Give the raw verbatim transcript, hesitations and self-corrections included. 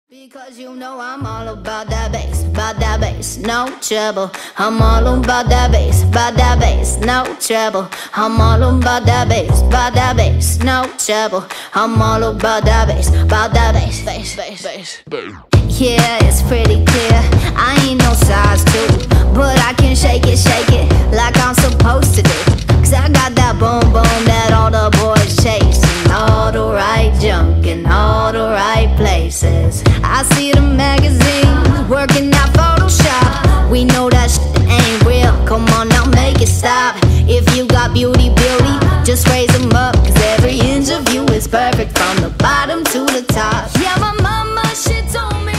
Because you know I'm all about that bass, about that bass, no trouble. I'm all about that bass, about that bass, no trouble. I'm all about that bass, about that bass, no trouble. I'm all about that bass, about that bass, bass, bass, bass. Yeah, it's pretty clear, I ain't no size two, but I can shake it, shake it like I'm supposed to do. Cause I got that boom boom that all the boys chase, and all the right junk in all the right places. I see the magazines working out Photoshop. We know that shit ain't real, come on now make it stop. If you got beauty, beauty, just raise them up. Cause every inch of you is perfect from the bottom to the top. Yeah, my mama, she told me